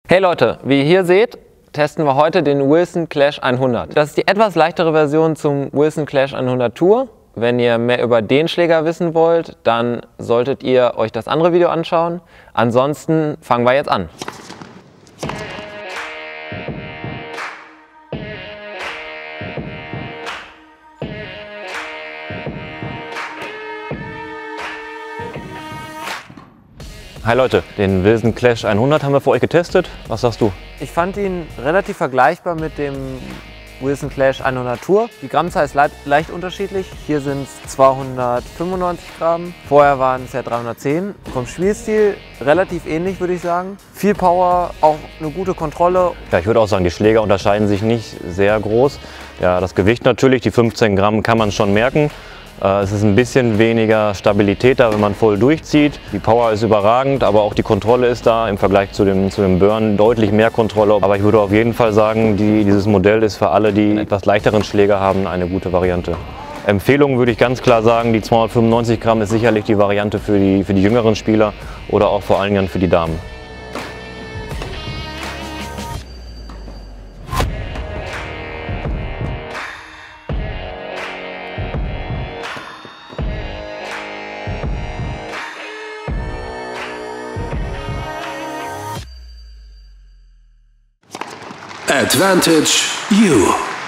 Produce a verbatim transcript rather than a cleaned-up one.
Hey Leute, wie ihr hier seht, testen wir heute den Wilson Clash hundert. Das ist die etwas leichtere Version zum Wilson Clash hundert Tour. Wenn ihr mehr über den Schläger wissen wollt, dann solltet ihr euch das andere Video anschauen. Ansonsten fangen wir jetzt an. Hi Leute, den Wilson Clash hundert haben wir für euch getestet. Was sagst du? Ich fand ihn relativ vergleichbar mit dem Wilson Clash hundert Tour. Die Grammzahl ist le leicht unterschiedlich. Hier sind es zweihundertfünfundneunzig Gramm. Vorher waren es ja dreihundertzehn. Vom Spielstil relativ ähnlich, würde ich sagen. Viel Power, auch eine gute Kontrolle. Ja, ich würde auch sagen, die Schläger unterscheiden sich nicht sehr groß. Ja, das Gewicht natürlich, die fünfzehn Gramm kann man schon merken. Es ist ein bisschen weniger Stabilität da, wenn man voll durchzieht. Die Power ist überragend, aber auch die Kontrolle ist da im Vergleich zu dem, zu dem Burn deutlich mehr Kontrolle. Aber ich würde auf jeden Fall sagen, die, dieses Modell ist für alle, die einen etwas leichteren Schläger haben, eine gute Variante. Empfehlung würde ich ganz klar sagen, die zweihundertfünfundneunzig Gramm ist sicherlich die Variante für die, für die jüngeren Spieler oder auch vor allen Dingen für die Damen. Advantage U.